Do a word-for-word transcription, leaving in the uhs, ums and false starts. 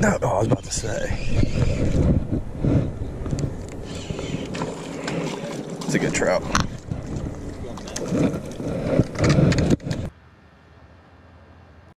No, oh, I was about to say. It's a good trout.